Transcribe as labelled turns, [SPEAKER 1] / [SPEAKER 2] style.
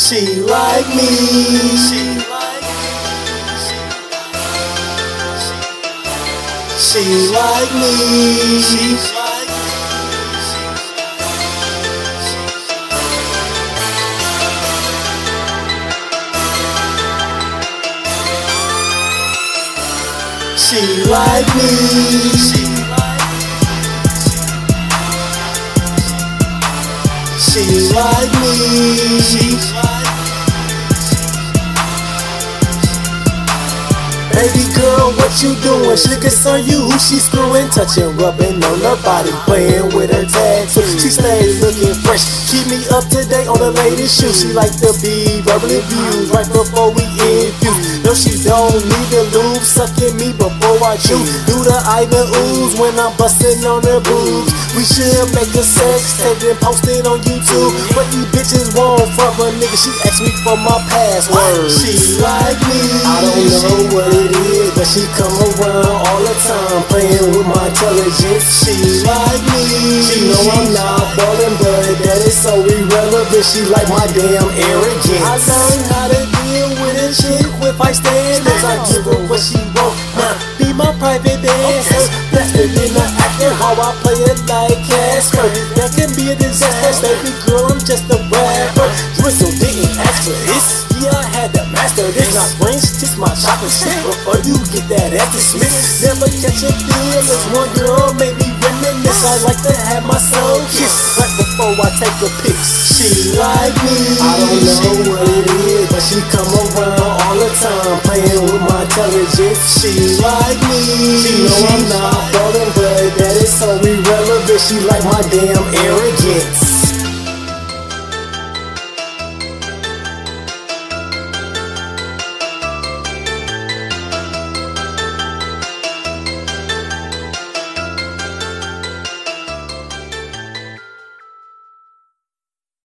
[SPEAKER 1] She like me. She like me. She like me. She like me. Baby girl, what you doing? She concern you who she screwing, touching, rubbing on her body, playing with her tattoo. She stays looking fresh, keep me up to date on the latest shoes. She like to be verbally abused right before we infuse. No, she don't need the lube, sucking me before I chew. Do the Ivan ooze when I'm busting on her boobs. We should make a sex tape and post it on YouTube. But these bitches won't from a nigga. She asked me for my password. She like me. I don't know what it is, but she come around all the time, playing with my intelligence. She like me. She know I'm not ballin', but that is so irrelevant. She like my damn arrogance. I learned how to deal with a chick with high standards. I give her what she want, now be my private dancer. Blasted in the acting, how I play it like Casper. That can be a disaster, baby girl, I'm just a rapper. Drizzo didn't ask for this, yeah, I had to master this. Not brains, just my chocolate shit. Before you get that ass dismissed, never catch a feel as one girl made me reminisce. I like to have my soul kissed right before I take a pic. She like me. I don't know what it is, but she come around all the time, playing with my intelligence. She like me. She know I'm not ballin', but that is so irrelevant. She like my damn arrogance.